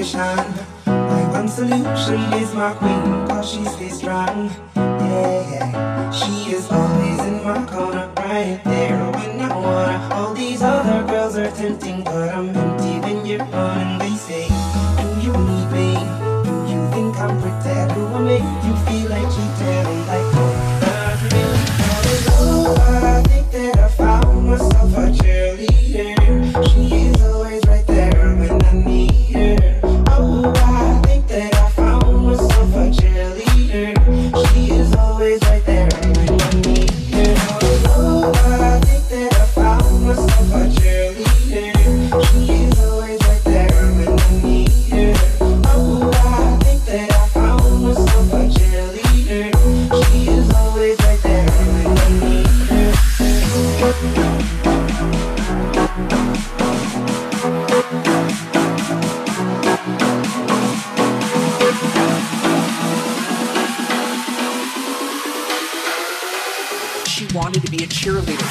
temptation. My one solution is my queen, cause she stays strong. Yeah, yeah. She is always in my corner, right there when I wanna. All these other girls are tempting, but I'm empty when you're on. And they say, do you need me? Do you think I'm pretend? Do I make you feel like cheating? I'm like, oh, not really. Oh, I think that I found myself a cheerleader. She is always right there when I need her. Oh, I think that I found myself a cheerleader. She is always right there when I need her. Oh, I think that I found myself a cheerleader. She is always right there when I need her. Oh, I think that I found myself a cheerleader. She is always right there when I need her. She wanted to be a cheerleader.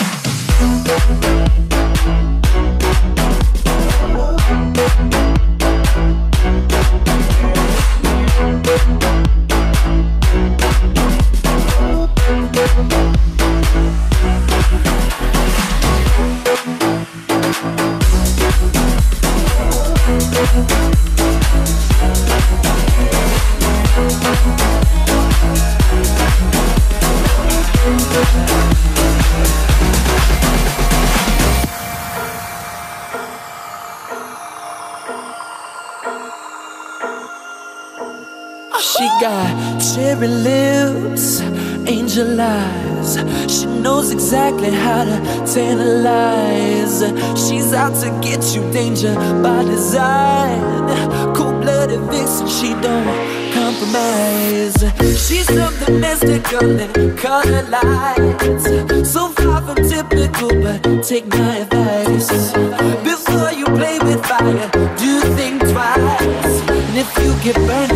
She got cherry lips, angel eyes. She knows exactly how to tantalize. She's out to get you, danger by design. Cold-blooded vixen, she don't compromise. She's so domestical and color lights. So far from typical, but take my advice. Before you play with fire, do think twice. And if you get burned